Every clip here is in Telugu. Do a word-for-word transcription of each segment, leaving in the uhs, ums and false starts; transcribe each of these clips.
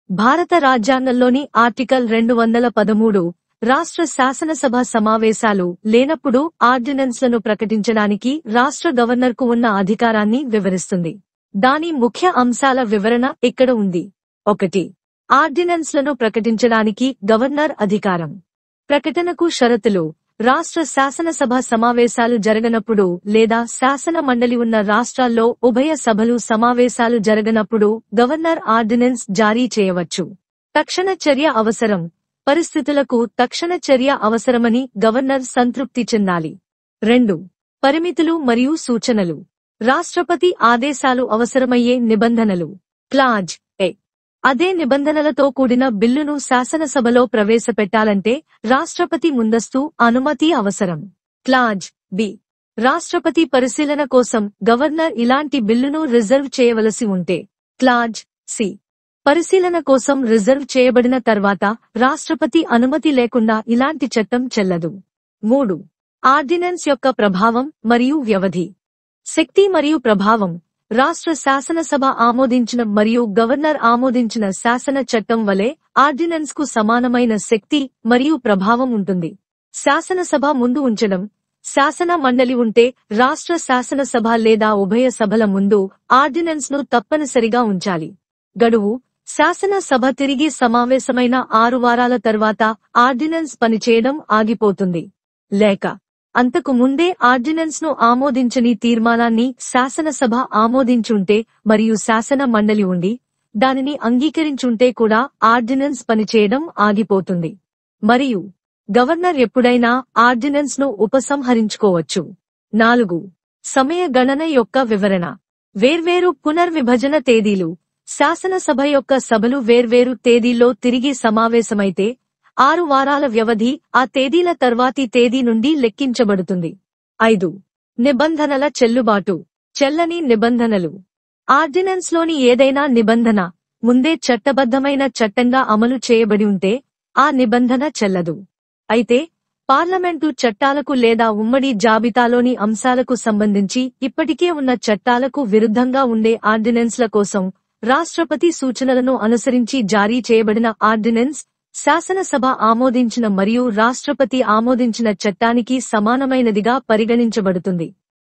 భారత రాజ్యాంగంలోని ఆర్టికల్ రెండు వందల పదమూడు రాష్ట్ర శాసనసభ సమావేశాలు లేనప్పుడు ఆర్డినెన్స్లను ప్రకటించడానికి రాష్ట్ర గవర్నర్కు ఉన్న అధికారాన్ని వివరిస్తుంది. దాని ముఖ్య అంశాల వివరణ ఇక్కడ ఉంది. ఒకటి. ఆర్డినెన్స్లను ప్రకటించడానికి గవర్నర్ అధికారం. ప్రకటనకు షరతులు. రాష్ట్ర శాసనసభ సమావేశాలు జరగనప్పుడు లేదా శాసన మండలి ఉన్న రాష్ట్రాల్లో ఉభయ సభలు సమావేశాలు జరగనప్పుడు గవర్నర్ ఆర్డినెన్స్ జారీ చేయవచ్చు. తక్షణ చర్య అవసరం. పరిస్థితులకు తక్షణ చర్య అవసరమని గవర్నర్ సంతృప్తి చెందాలి. రెండు. పరిమితులు మరియు సూచనలు. రాష్ట్రపతి ఆదేశాలు అవసరమయ్యే నిబంధనలు. Clause A. అదే నిబంధనలతో కూడిన బిల్లును శాసనసభలో ప్రవేశపెట్టాలంటే రాష్ట్రపతి ముందస్తు అనుమతి అవసరం. Clause B. రాష్ట్రపతి పరిశీలన కోసం గవర్నర్ ఇలాంటి బిల్లును రిజర్వ్ చేయవలసి ఉంటే. Clause C. పరిశీలన కోసం రిజర్వ్ చేయబడిన తర్వాత రాష్ట్రపతి అనుమతి లేకుండా ఇలాంటి చట్టం చెల్లదు. మూడు. ఆర్డినెన్స్ యొక్క ప్రభావం మరియు వ్యవధి. శక్తి మరియు ప్రభావం. రాష్ట్ర శాసనసభ ఆమోదించిన మరియు గవర్నర్ ఆమోదించిన శాసన చట్టం వలె ఆర్డినెన్స్ కు సమానమైన శక్తి మరియు ప్రభావం ఉంటుంది. శాసనసభ ముందు ఉంచడం. శాసన మండలి ఉంటే రాష్ట్ర శాసనసభ లేదా ఉభయ సభల ముందు ఆర్డినెన్స్ ను తప్పనిసరిగా ఉంచాలి. గడువు. శాసనసభ తిరిగి సమావేశమైన ఆరు వారాల తర్వాత ఆర్డినెన్స్ పనిచేయడం ఆగిపోతుంది. లేక అంతకు ముందే ఆర్డినెన్స్ ను ఆమోదించని తీర్మానాన్ని శాసనసభ ఆమోదించుంటే మరియు శాసన మండలి ఉండి దానిని అంగీకరించుంటే కూడా ఆర్డినెన్స్ పనిచేయడం ఆగిపోతుంది. మరియు గవర్నర్ ఎప్పుడైనా ఆర్డినెన్స్ ను ఉపసంహరించుకోవచ్చు. నాలుగు. సమయ గణన యొక్క వివరణ. వేర్వేరు పునర్విభజన తేదీలు. శాసనసభ యొక్క సభలు వేర్వేరు తేదీల్లో తిరిగి సమావేశమైతే ఆరు వారాల వ్యవధి ఆ తేదీల తర్వాతి తేదీ నుండి లెక్కించబడుతుంది. ఐదు. నిబంధనల చెల్లుబాటు. చెల్లని నిబంధనలు. ఆర్డినెన్స్లోని ఏదైనా నిబంధన ముందే చట్టబద్ధమైన చట్టంగా అమలు చేయబడి ఉంటే ఆ నిబంధన చెల్లదు. అయితే పార్లమెంటు చట్టాలకు లేదా ఉమ్మడి జాబితాలోని అంశాలకు సంబంధించి ఇప్పటికే ఉన్న చట్టాలకు విరుద్ధంగా ఉండే ఆర్డినెన్స్ల కోసం రాష్ట్రపతి సూచనలను అనుసరించి జారీ చేయబడిన ఆర్డినెన్స్ శాసనసభ ఆమోదించిన మరియు రాష్ట్రపతి ఆమోదించిన చట్టానికి సమానమైనదిగా పరిగణించబడుతుంది.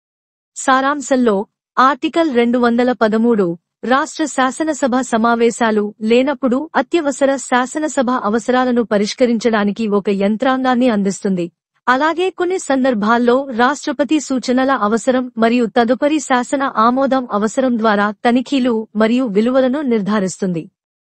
సారాంశంలో ఆర్టికల్ రెండు వందల పదమూడు రాష్ట్ర శాసనసభ సమావేశాలు లేనప్పుడు అత్యవసర శాసనసభ అవసరాలను పరిష్కరించడానికి ఒక యంత్రాంగాన్ని అందిస్తుంది. అలాగే కొన్ని సందర్భాల్లో రాష్ట్రపతి సూచనల అవసరం మరియు తదుపరి శాసన ఆమోదం అవసరం ద్వారా తనిఖీలు మరియు విలువలను నిర్ధారిస్తుంది.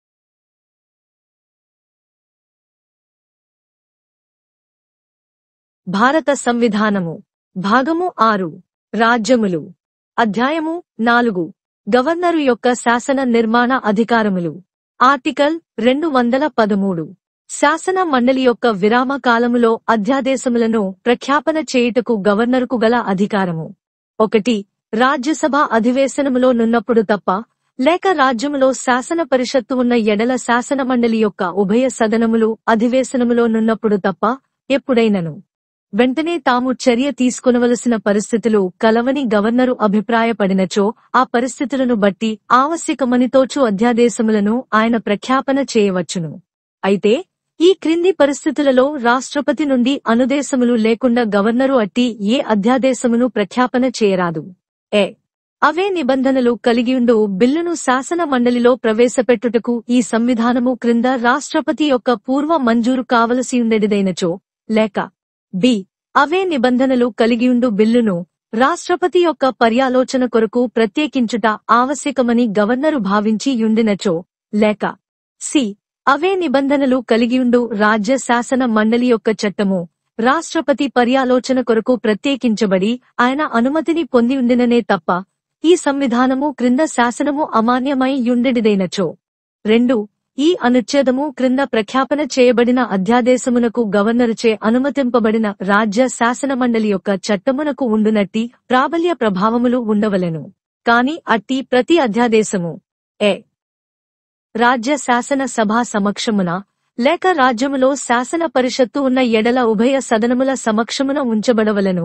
భారత సంవిధానము. భాగము ఆరు. రాజ్యములు. అధ్యాయము నాలుగు. గవర్నరు యొక్క శాసన నిర్మాణ అధికారములు. ఆర్టికల్ రెండు వందల పదమూడు. శాసన మండలి యొక్క విరామ కాలములో అధ్యాదేశములను ప్రఖ్యాపన చేయుటకు గవర్నరుకు గల అధికారము. ఒకటి. రాజ్యసభ అధివేశనములో నున్నప్పుడు తప్ప లేక రాజ్యములో శాసన పరిషత్తు ఉన్న ఎడల శాసన మండలి యొక్క ఉభయ సదనములు అధివేశనములో నున్నప్పుడు తప్ప ఎప్పుడైనను వెంటనే తాము చర్య తీసుకొనవలసిన పరిస్థితులు కలవని గవర్నరు అభిప్రాయపడినచో ఆ పరిస్థితులను బట్టి ఆవశ్యకమని తోచు అధ్యాదేశములను ఆయన ప్రఖ్యాపన చేయవచ్చును. అయితే ఈ క్రింది పరిస్థితులలో రాష్ట్రపతి నుండి అనుదేశములు లేకుండా గవర్నరు అట్టి ఏ అధ్యాదేశమును ప్రఖ్యాపన చేయరాదు. ఏ. అవే నిబంధనలు కలిగియుండు బిల్లును శాసన మండలిలో ప్రవేశపెట్టుటకు ఈ సంవిధానము క్రింద రాష్ట్రపతి యొక్క పూర్వ మంజూరు కావలసియుండెడిదైనచో లేక బి. అవే నిబంధనలు కలిగియుండు బిల్లును రాష్ట్రపతి యొక్క పర్యాలోచన కొరకు ప్రత్యేకించుట ఆవశ్యకమని గవర్నరు భావించి యుండినచో లేక సి. అవే నిబంధనలు కలిగియుండు రాజ్య శాసన మండలి యొక్క చట్టము రాష్ట్రపతి పర్యాలోచన కొరకు ప్రత్యేకించబడి ఆయన అనుమతిని పొందియుండిననే తప్ప ఈ సంవిధానము క్రింద శాసనము అమాన్యమై యుండెడిదైనచో. రెండు. ఈ అనుచ్ఛేదము క్రింద ప్రఖ్యాపన చేయబడిన అధ్యాదేశమునకు గవర్నరుచే అనుమతింపబడిన రాజ్య శాసనమండలి యొక్క చట్టమునకు ఉండునట్టి ప్రాబల్య ప్రభావములు ఉండవలెను. కాని అట్టి ప్రతి అధ్యాదేశము ఏ. రాజ్య శాసన సభా సమక్షమున లేక రాజ్యములో శాసన పరిషత్తు ఉన్న ఎడల ఉభయ సదనముల సమక్షమున ఉంచబడవలెను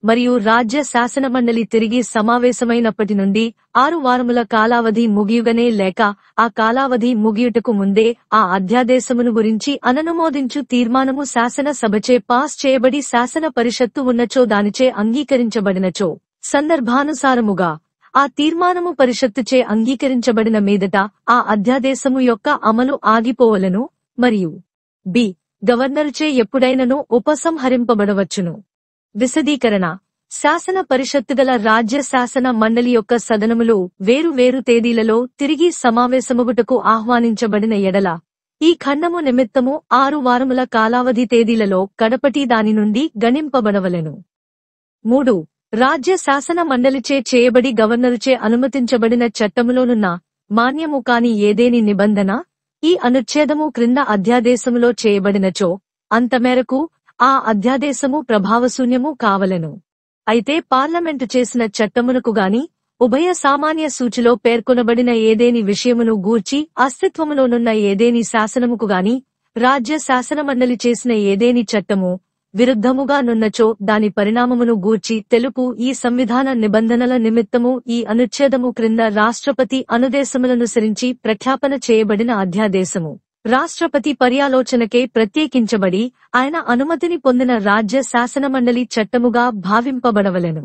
మరియు రాజ్య శాసనమండలి తిరిగి సమావేశమైనప్పటి నుండి ఆరు వారముల కాలావధి ముగియుగనే లేక ఆ కాలావధి ముగియుటకు ముందే ఆ అధ్యాదేశమును గురించి అననుమోదించు తీర్మానము శాసన సభచే పాస్ చేయబడి శాసన పరిషత్తు ఉన్నచో దానిచే అంగీకరించబడినచో సందర్భానుసారముగా ఆ తీర్మానము పరిషత్తుచే అంగీకరించబడిన మీదట ఆ అధ్యాదేశము యొక్క అమలు ఆగిపోవలను మరియు బి గవర్నరుచే ఎప్పుడైనను ఉపసంహరింపబడవచ్చును. విశదీకరణ: శాసన పరిషత్తుగల రాజ్య శాసన మండలి యొక్క సదనములు వేరు వేరు తేదీలలో తిరిగి సమావేశమగుటకు ఆహ్వానించబడిన ఎడల ఈ ఖండము నిమిత్తము ఆరు వారముల కాలావధి తేదీలలో కడపటి దాని నుండి గణింపబడవలెను. మూడు రాజ్య శాసన మండలిచే చేయబడి గవర్నరుచే అనుమతించబడిన చట్టములోనున్న మాన్యము కాని ఏదేని నిబంధన ఈ అనుచ్ఛేదము క్రింద అధ్యాదేశములో చేయబడినచో అంతమేరకు ఆ అధ్యాదేశము ప్రభావశూన్యము కావలెను. అయితే పార్లమెంటు చేసిన చట్టమునకు గాని ఉభయ సామాన్య సూచిలో పేర్కొనబడిన ఏదేని విషయమును గూర్చి అస్తిత్వములోనున్న ఏదేని శాసనముకు గాని రాజ్య శాసనమండలి చేసిన ఏదేని చట్టము విరుద్ధముగా నున్నచో దాని పరిణామమును గూర్చి తెలుపు ఈ సంవిధాన నిబంధనల నిమిత్తము ఈ అనుచ్ఛేదము క్రింద రాష్ట్రపతి అనుదేశములనుసరించి ప్రఖ్యాపన చేయబడిన అధ్యాదేశము రాష్ట్రపతి పర్యాలోచనకే ప్రత్యేకించబడి ఆయన అనుమతిని పొందిన రాజ్య శాసనమండలి చట్టముగా భావింపబడవలెను.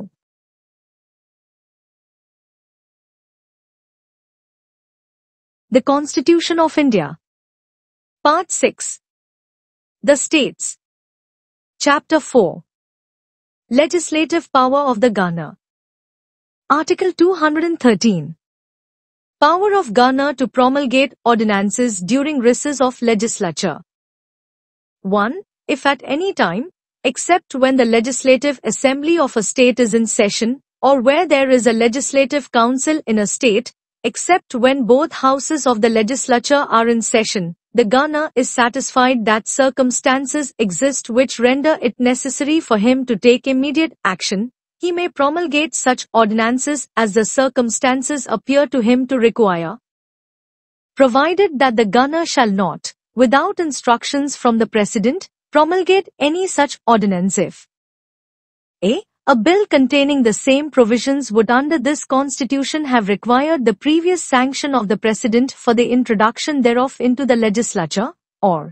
The Constitution of India. Part six. The States. Chapter four. Legislative Power of the Governor. Article two hundred thirteen. Power of Governor to promulgate ordinances during recess of legislature. one. If at any time, except when the legislative assembly of a state is in session, or where there is a legislative council in a state, except when both houses of the legislature are in session, the governor is satisfied that circumstances exist which render it necessary for him to take immediate action, he may promulgate such ordinances as the circumstances appear to him to require, provided that the governor shall not, without instructions from the President, promulgate any such ordinance if a. A bill containing the same provisions would under this Constitution have required the previous sanction of the President for the introduction thereof into the legislature, or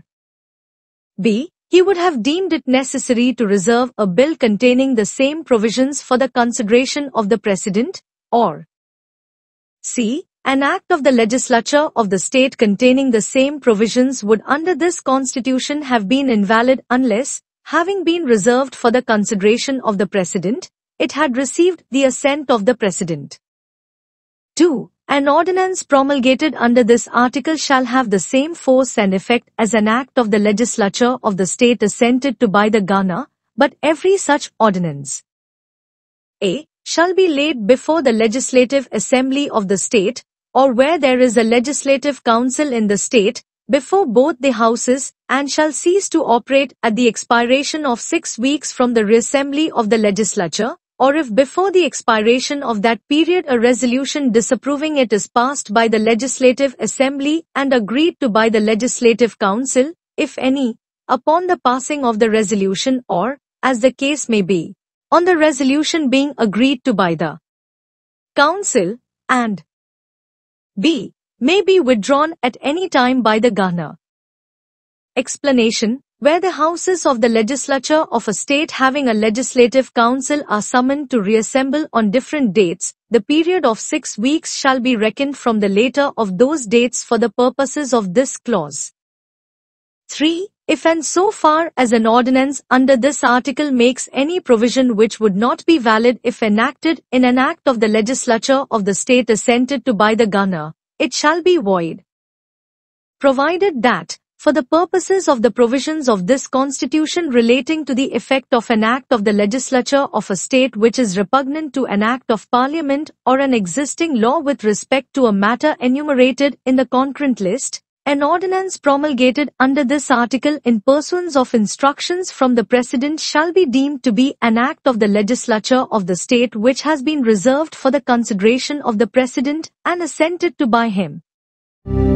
b. He would have deemed it necessary to reserve a bill containing the same provisions for the consideration of the President, or c. An act of the legislature of the state containing the same provisions would under this Constitution have been invalid unless, having been reserved for the consideration of the President, it had received the assent of the President. two. An ordinance promulgated under this article shall have the same force and effect as an act of the legislature of the state assented to by the governor, but every such ordinance a. shall be laid before the legislative assembly of the state, or where there is a legislative council in the state, before both the houses, and shall cease to operate at the expiration of six weeks from the reassembly of the legislature, or if before the expiration of that period a resolution disapproving it is passed by the legislative assembly and agreed to by the legislative council, if any, upon the passing of the resolution or, as the case may be, on the resolution being agreed to by the council, and b. may be withdrawn at any time by the governor. Explanation: where the houses of the legislature of a state having a legislative council are summoned to reassemble on different dates, the period of six weeks shall be reckoned from the later of those dates for the purposes of this clause. three. If and so far as an ordinance under this article makes any provision which would not be valid if enacted in an act of the legislature of the state assented to by the governor, it shall be void. Provided that, for the purposes of the provisions of this Constitution relating to the effect of an act of the legislature of a state which is repugnant to an act of Parliament or an existing law with respect to a matter enumerated in the concurrent list, an ordinance promulgated under this article in pursuance of instructions from the President shall be deemed to be an act of the legislature of the state which has been reserved for the consideration of the President and assented to by him.